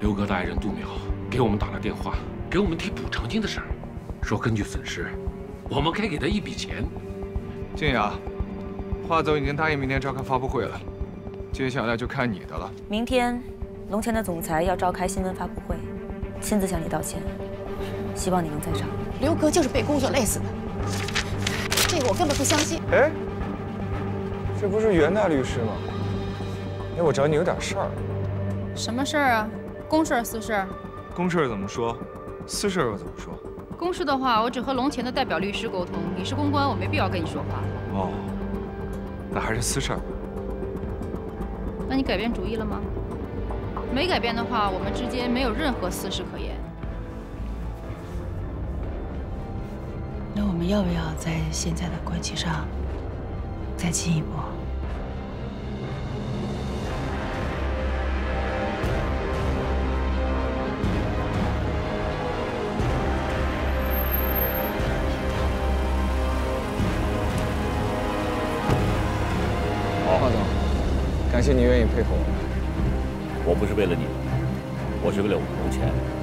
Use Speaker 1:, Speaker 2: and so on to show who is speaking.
Speaker 1: 刘哥的爱人杜淼给我们打了电话，给我们提补偿金的事儿，说根据损失，我们该给他一笔钱。
Speaker 2: 静雅，华总已经答应明天召开发布会了，接下来就看你的了。
Speaker 3: 明天，龙泉的总裁要召开新闻发布会，亲自向你道歉，希望你能在场。
Speaker 4: 刘哥就是被工作累死的，这个我根本不相信。
Speaker 5: 哎，这不是袁大律师吗？哎，我找你有点事儿。
Speaker 6: 什么事儿啊？公事儿私事儿？
Speaker 5: 公事怎么说？私事又怎么说？
Speaker 6: 公事的话，我只和龙泉的代表律师沟通，你是公关，我没必要跟你说话。
Speaker 5: 哦，那还是私事儿。
Speaker 6: 那你改变主意了吗？没改变的话，我们之间没有任何私事可言。
Speaker 7: 那我们要不要在现在的关系上再进一步？
Speaker 5: 华总，感谢你愿意配合我们。
Speaker 8: 我不是为了你，我是为了我们龙泉。